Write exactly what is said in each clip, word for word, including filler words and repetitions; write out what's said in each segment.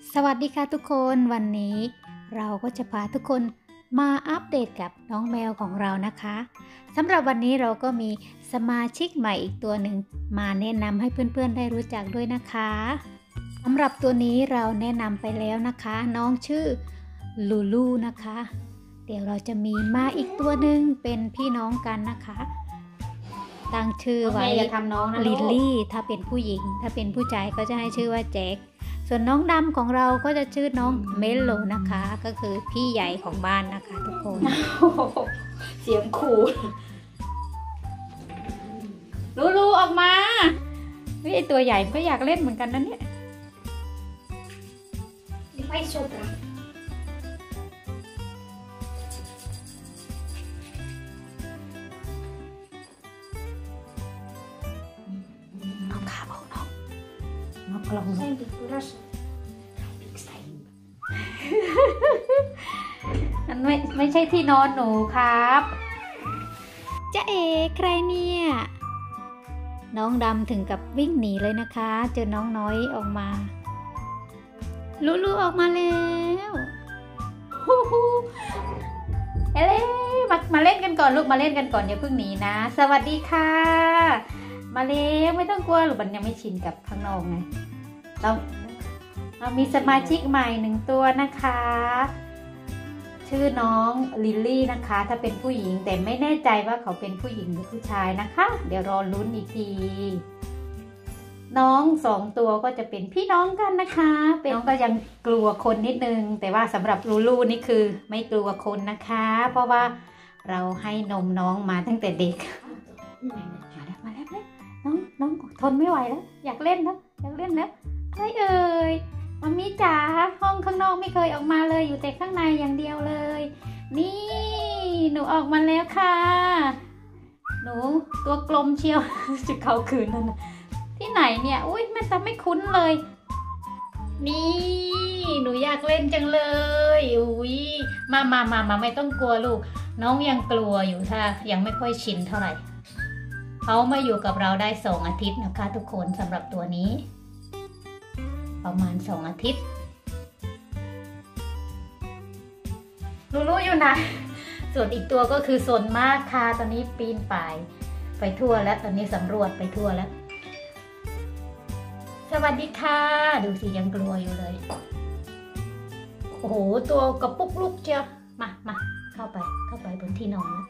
สวัสดีค่ะทุกคนวันนี้เราก็จะพาทุกคนมาอัปเดตกับน้องแมวของเรานะคะสำหรับวันนี้เราก็มีสมาชิกใหม่อีกตัวหนึ่งมาแนะนำให้เพื่อนๆได้รู้จักด้วยนะคะสำหรับตัวนี้เราแนะนำไปแล้วนะคะน้องชื่อลูลูนะคะเดี๋ยวเราจะมีมาอีกตัวหนึ่งเป็นพี่น้องกันนะคะตั้งชื่อไว้ลิลลี่ถ้าเป็นผู้หญิงถ้าเป็นผู้ชายก็จะให้ชื่อว่าแจ็คส่วนน้องดำของเราก็จะชื่อน้องเมลโลนะคะก็คือพี่ใหญ่ของบ้านนะคะทุกคนเสียงขู่ลูลูออกมาเฮ้ยตัวใหญ่ก็อยากเล่นเหมือนกันนะเนี่ยไปชมกันน้องขาบอกน้องน้องกลองน้องมันไม่ไม่ใช่ที่นอนหนูครับจ๊ะเอ๋ใครเนี่ยน้องดำถึงกับวิ่งหนีเลยนะคะเจอน้องน้อยออกมาลูลูออกมาแล้วฮู้ฮู้เอ้ยมามาเล่นกันก่อนลูกมาเล่นกันก่อนอย่าเพิ่งหนีนะสวัสดีค่ะมาเล่นไม่ต้องกลัวหรือมันยังไม่ชินกับข้างนอกไงเราเรามีสมาชิกใหม่หนึ่งตัวนะคะชื่อน้องลิลลี่นะคะถ้าเป็นผู้หญิงแต่ไม่แน่ใจว่าเขาเป็นผู้หญิงหรือผู้ชายนะคะเดี๋ยวรอลุ้นอีกทีน้องสองตัวก็จะเป็นพี่น้องกันนะคะเป็นน้องก็ยังกลัวคนนิดนึงแต่ว่าสำหรับลูลูนี่คือไม่กลัวคนนะคะเพราะว่าเราให้นมน้องมาตั้งแต่เด็กมาแล้วมาแล้วน้องน้องทนไม่ไหวแล้วอยากเล่นแล้วอยากเล่นแล้วเฮ้ยเอ่ยมัมมี่จ๋าห้องข้างนอกไม่เคยออกมาเลยอยู่แต่ข้างในอย่างเดียวเลยนี่หนูออกมาแล้วค่ะหนูตัวกลมเชียว จะเข้าคืนนั่นนะที่ไหนเนี่ยอุ้ยแม่ตาไม่คุ้นเลยนี่หนูอยากเล่นจังเลยอุ้ยมามามามาไม่ต้องกลัวลูกน้องยังกลัวอยู่ถ้ายังไม่ค่อยชินเท่าไหร่เขามาอยู่กับเราได้สองอาทิตย์นะคะทุกคนสำหรับตัวนี้ประมาณสองอาทิตย์ลูลูอยู่ไหนส่วนอีกตัวก็คือสนมากค่ะตอนนี้ปีนป่ายไปทั่วแล้วตอนนี้สำรวจไปทั่วแล้วสวัสดีค่ะดูสิยังกลัวอยู่เลยโอ้โหตัวกระปุกลุกเชียวมามาเข้าไปเข้าไปบนที่นอนแล้ว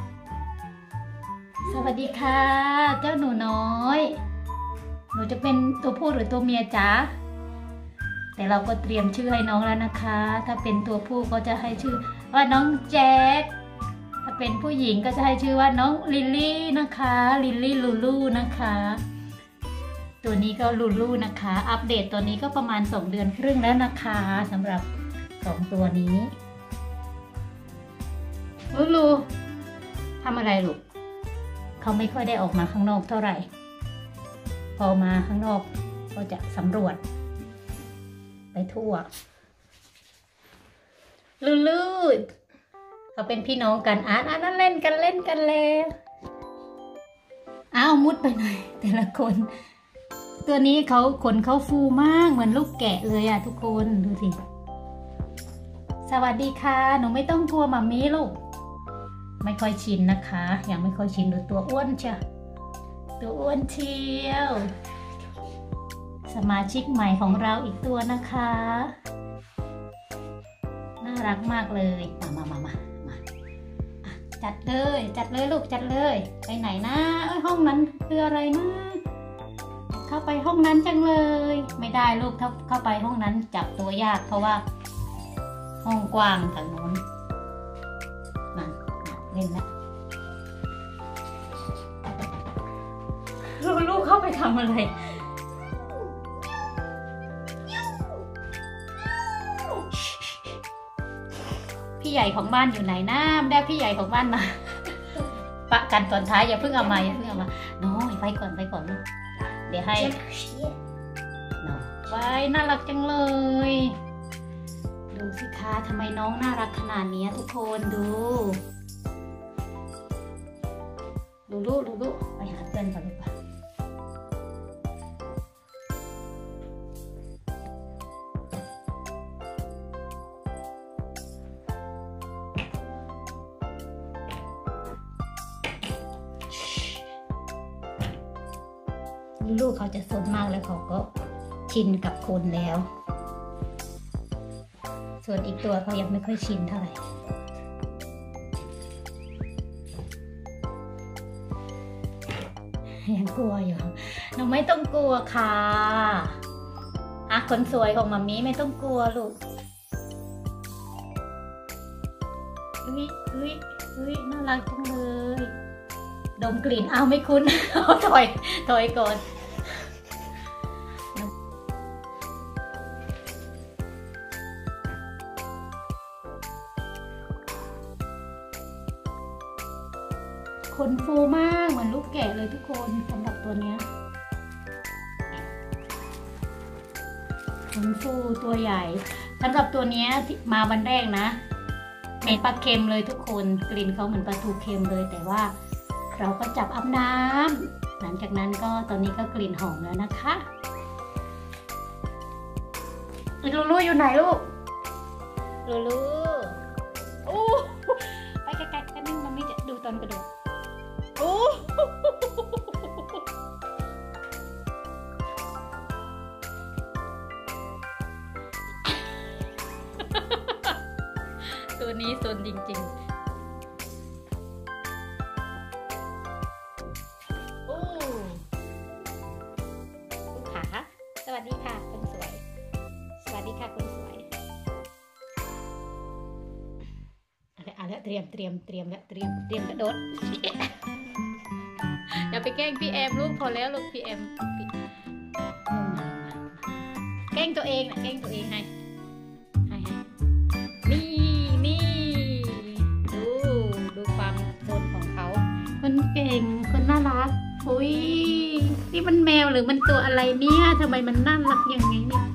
สวัสดีค่ะเจ้าหนูน้อยหนูจะเป็นตัวผู้หรือตัวเมียจ๊ะแต่เราก็เตรียมชื่อให้น้องแล้วนะคะถ้าเป็นตัวผู้ก็จะให้ชื่อว่าน้องแจ็คถ้าเป็นผู้หญิงก็จะให้ชื่อว่าน้องลิลลี่นะคะลิลลี่ลูลูนะคะตัวนี้ก็ลูลูนะคะอัปเดตตัวนี้ก็ประมาณสองเดือนครึ่งแล้วนะคะสำหรับสองตัวนี้ลูลูทำอะไรลูกเขาไม่ค่อยได้ออกมาข้างนอกเท่าไหร่พอมาข้างนอกก็จะสำรวจไปทั่วลูลูเขาเป็นพี่น้องกันอ่ะอ่ะนั่นเล่นกันเล่นกันแล้วอ้าวมุดไปหน่อยแต่ละคนตัวนี้เขาขนเขาฟูมากเหมือนลูกแกะเลยอ่ะทุกคนดูสิสวัสดีค่ะหนูไม่ต้องกลัวมัมมี่ลูกไม่ค่อยชินนะคะยังไม่ค่อยชินดูตัวอ้วนเชียวตัวอ้วนเชียวสมาชิกใหม่ของเราอีกตัวนะคะน่ารักมากเลยมามามามามาจัดเลยจัดเลยลูกจัดเลยไปไหนนะเอ้ยห้องนั้นคืออะไรนะเข้าไปห้องนั้นจังเลยไม่ได้ลูกถ้าเข้าไปห้องนั้นจับตัวยากเพราะว่าห้องกว้างทางโน้นมาเล่นแล้วลูกเข้าไปทำอะไรพี่ใหญ่ของบ้านอยู่ไหนนะได้พี่ใหญ่ของบ้านมาปะกันตอนท้ายอย่าเพิ่งเอามาอย่าเพิ่งเอามาน้อยไปก่อนไปก่อนลูกเดี๋ยวให้น้องไปน่ารักจังเลยดูสิคะทำไมน้องน่ารักขนาดนี้ทุกคนดูดูลูกดูลูกไปหาเพื่อนก่อนดีกว่า นลูกเขาจะสนมากแล้วเขาก็ชินกับคนแล้ว ส่วนอีกตัวเขายังไม่ค่อยชินเท่าไหร่ยังกลัวอยู่หนูไม่ต้องกลัวค่ะอ่ะคนสวยของมัมมี่ไม่ต้องกลัวลูกอุ้ยอุ้ยอุ้ยน่ารักจังเลยดมกลิ่นอ้าวไม่คุ้น เอาถอยถอยก่อนขนฟูมากเหมือนลูกแกะเลยทุกคนสำหรับตัวเนี้ยขนฟูตัวใหญ่สำหรับตัวเนี้ยมาวันแรกนะเหม็นปลาเค็มเลยทุกคนกลิ่นเขาเหมือนปลาทูเค็มเลยแต่ว่าเราก็จับอาบน้ำหลังจากนั้นก็ตอนนี้ก็กลิ่นหอมแล้วนะคะลูลูอยู่ไหนลูกลูลูโอ้ไปไกลๆกันนึงมันไม่จะดูตอนกระโดดโอ้ตัวนี้ซนจริงๆโอ้ขาสวัสดีค่ะคนสวยสวัสดีค่ะคนสวยเอาละเตรียมเตรียมเตรียมแล้วเตรียมเตรียมกระโดด อย่าไปแกล้งพี่แอมลูกพอแล้วลูกพี่แอมแกล้งตัวเองนะแกล้งตัวเองให้ให้ให้นี่นี่ดูดูความโซนของเขาคนเก่งคนน่ารักอุ้ยนี่มันแมวหรือมันตัวอะไรเนี่ยทำไมมันน่ารักอย่างนี้เนี่ย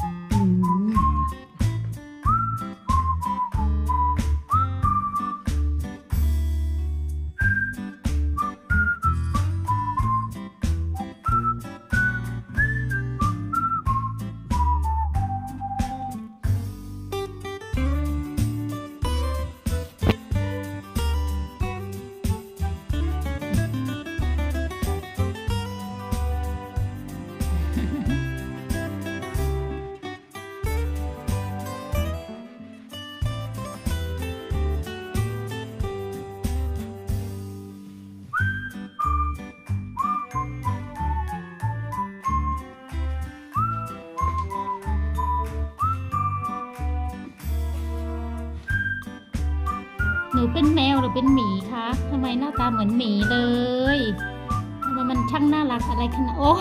หนูเป็นแมวหรือเป็นหมีคะทำไมหน้าตาเหมือนหมีเลยทำไมมันช่างน่ารักอะไรขนาดโอ้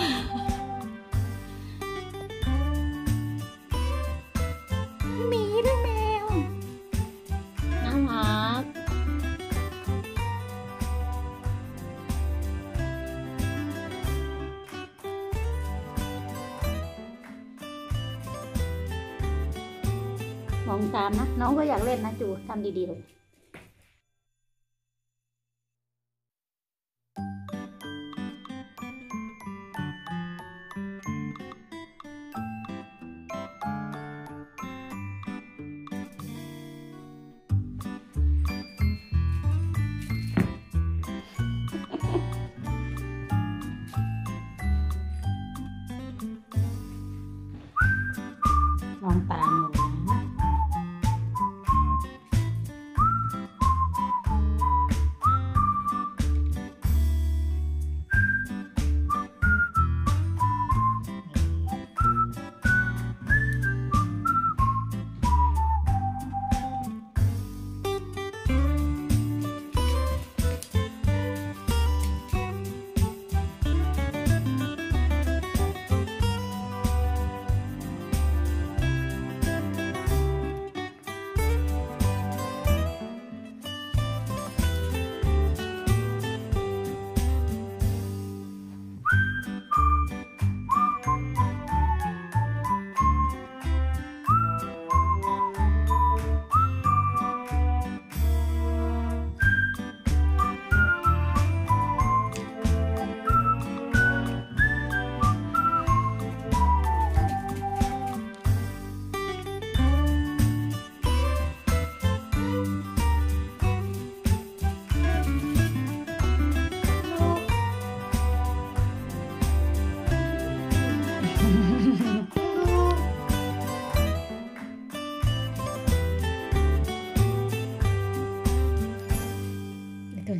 หมีหรือแมวน่ารักมองตามนะน้องก็อยากเล่นนะจูทำดีๆเลยมองตามอยู่นะ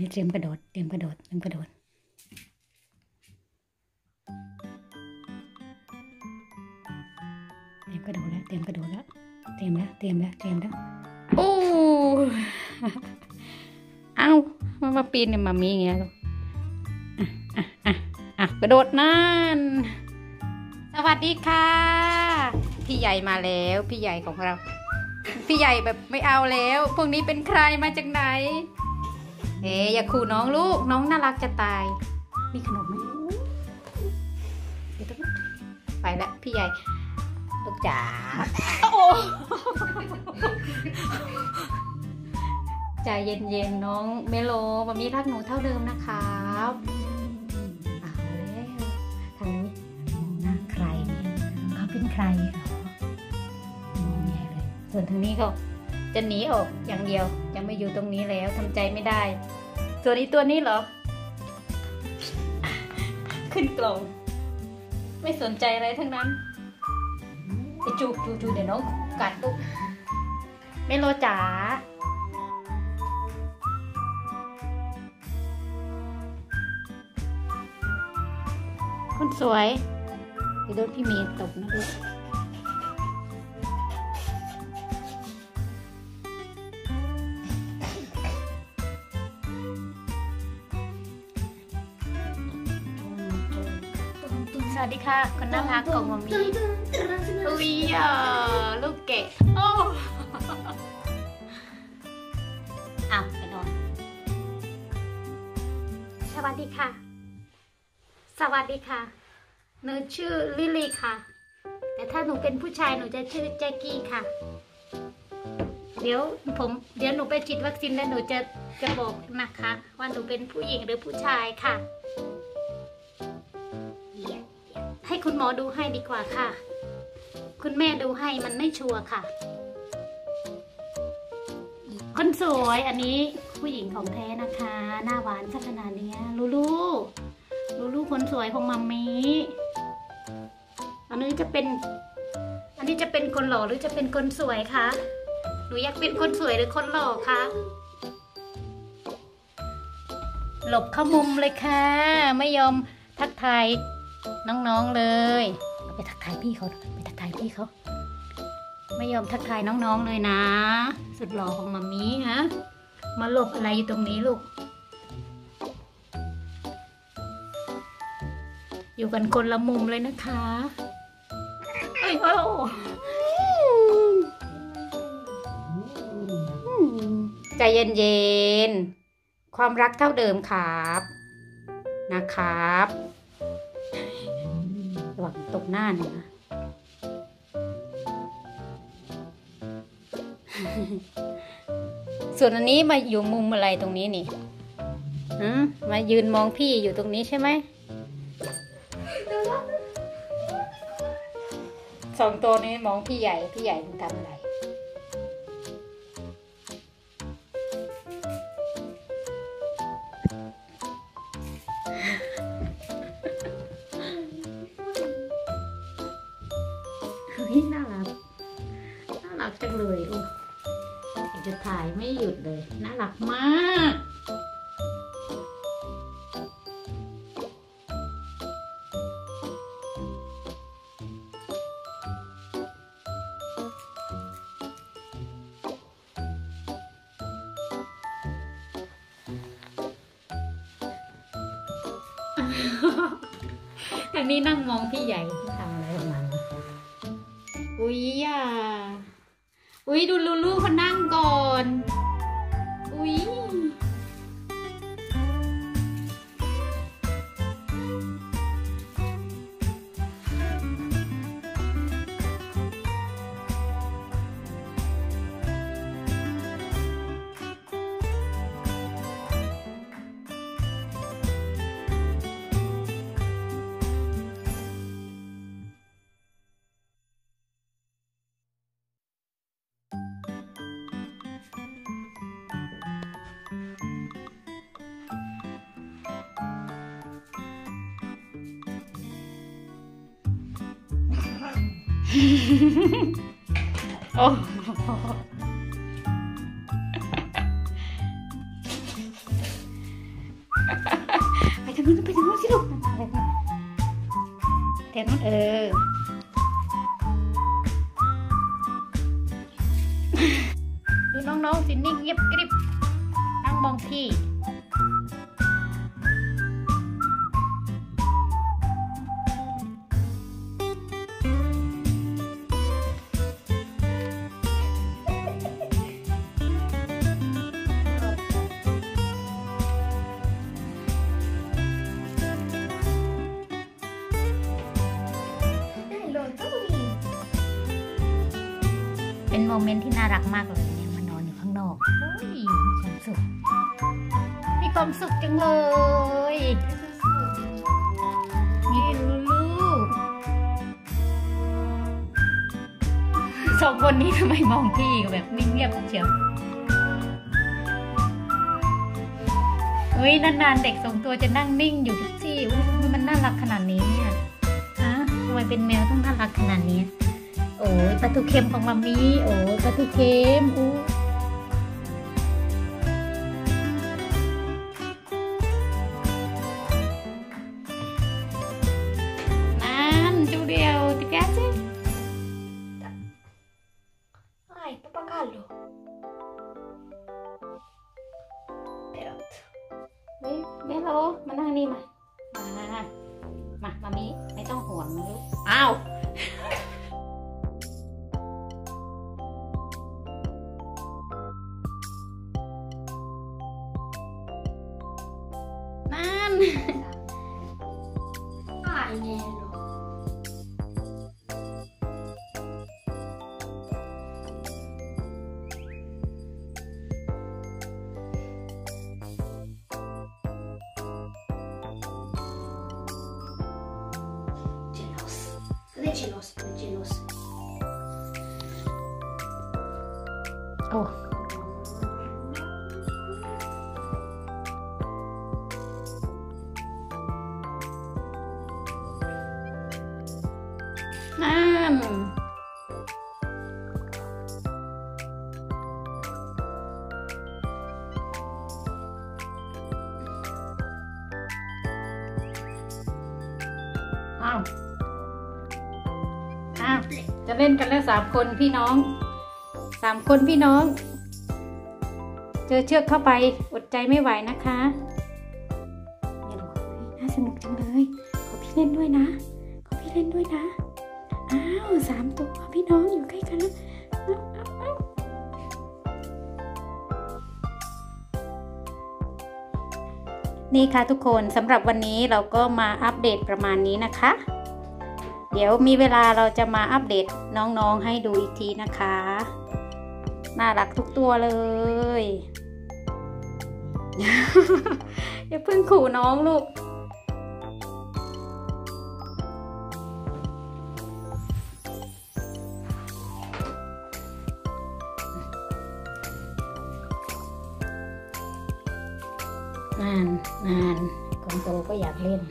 เตรียมกระโดดเตรียมกระโดดเตรียมกระโดดเตรียมกระโดดแล้วเตรียมกระโดดแล้วเตรียมแล้วเตรียมแล้วเตรียมแล้วโอ้เอ้ามามาปีนเนี่ยมามีอย่างเงี้ยลูกอ่ะอ่ะอ่ะกระโดดนั่นสวัสดีค่ะพี่ใหญ่มาแล้วพี่ใหญ่ของเราพี่ใหญ่แบบไม่เอาแล้วพวกนี้เป็นใครมาจากไหนเอ๊อย่าขู่น้องลูกน้องน่ารักจะตายมีขนมไหมเดี๋ยวต้องไปแล้วพี่ใหญ่ลูกจ๋าโอ้ใจเย็นๆน้องเมโลมามีรักหนูเท่าเดิมนะครับเอาแล้วทางนี้มองหน้าใครเนี่ยเขาเป็นใครเหรอมองแย่เลยส่วนทางนี้ก็จะหนีออกอย่างเดียวยังไม่อยู่ตรงนี้แล้วทำใจไม่ได้ส่วนอีตัวนี้เหรอขึ้นกล่องไม่สนใจอะไรทั้งนั้นจะจูจูจูเดี๋ยวน้องกัดลูกเมโลจ๋าคนสวยเดี๋ยวโดนพี่เมย์ตบนะลูกสวัสดีค่ะคนน่ารักของมามีอุ้ยอ่ะลูกเกะโอ้อ้าวไปนอนสวัสดีค่ะสวัสดีค่ะหนูชื่อลิลลี่ค่ะแต่ถ้าหนูเป็นผู้ชายหนูจะชื่อแจ็คกี้ค่ะเดี๋ยวผมเดี๋ยวหนูไปฉีดวัคซีนแล้วหนูจะจะบอกนะคะว่าหนูเป็นผู้หญิงหรือผู้ชายค่ะให้คุณหมอดูให้ดีกว่าค่ะคุณแม่ดูให้มันไม่ชัวร์ค่ะคนสวยอันนี้ผู้หญิงของแท้นะคะหน้าหวานสักขนาดนี้ลูลูลูลูคนสวยของมัมมี่อันนี้จะเป็นอันนี้จะเป็นคนหล่อหรือจะเป็นคนสวยคะหนูอยากเป็นคนสวยหรือคนหล่อคะหลบเข้ามุมเลยค่ะไม่ยอมทักทายน้องๆเลยไปทักทายพี่เขาไปทักทายพี่เขาไม่ยอมทักทายน้องๆเลยนะสุดหล่อของมัมมี่ฮะมาหลบอะไรอยู่ตรงนี้ลูกอยู่กันคนละมุมเลยนะคะเอ้ยโอ้ใจเย็นๆความรักเท่าเดิมครับนะครับระวังตกหน้าหน่อยนะส่วนอันนี้มาอยู่มุมอะไรตรงนี้นี่มายืนมองพี่อยู่ตรงนี้ใช่ไหมสองตัวนี้มองพี่ใหญ่พี่ใหญ่ทำอะไรน่ารักน่ารักจังเลยลูกจะถ่ายไม่หยุดเลยน่ารักมากทางนี้นั่งมองพี่ใหญ่ทำอะไรประมาณนี้อุ้ยอ่ะอุ้ยดูลูลูเขานั่งก่อนอุ้ยโอ้นู้นไปทางนู้นสิลูกแถวนู้นเออดูน้องๆสินิ่งเงียบกริบนั่งมองพี่เป็นโมเมนต์ที่น่ารักมากเลยเนี่ยมานอนอยู่ข้างนอกโอ้ยมีความสุขมีความสุขจังเลยนี่ลูลูสองคนนี้ทำไมมองพี่แบบนิ่งเงียบเชียวเฮ้ยนานๆเด็กสองตัวจะนั่งนิ่งอยู่ทุกที่มันน่ารักขนาดนี้เนี่ยฮะทำไมเป็นแมวต้องน่ารักขนาดนี้โอ้ยปลาทูเค็มของมัมมี่โอ้ยปลาทูเค็มอู้นั่นจูเดียวติแกสิไอ้ปปากัลโลเดี๋ยวเฮ้ยเมโลมานั่งนี่มามามามัมมี่ไม่ต้องห่วงนะลูกอ้าวAgnello. Gelos. Dov'è gelos? Gelos. Oh.นั่นอ้าวอ้าวจะเล่นกันแล้วสามคนพี่น้องสามคนพี่น้องเจอเชือกเข้าไปอดใจไม่ไหวนะคะน่าสนุกจังเลยขอพี่เล่นด้วยนะขอพี่เล่นด้วยนะอ้าวสามตัวพี่น้องอยู่ใกล้กันแล้วนี่ค่ะทุกคนสำหรับวันนี้เราก็มาอัปเดตประมาณนี้นะคะเดี๋ยวมีเวลาเราจะมาอัปเดตน้องๆให้ดูอีกทีนะคะน่ารักทุกตัวเลย อย่าเพิ่งขู่น้องลูกนานนานคนโตก็อยากเล่น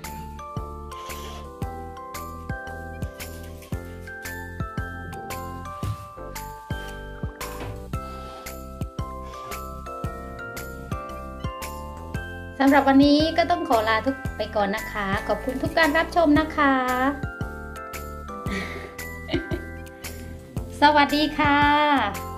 สำหรับวันนี้ก็ต้องขอลาทุกไปก่อนนะคะขอบคุณทุกการรับชมนะคะ สวัสดีค่ะ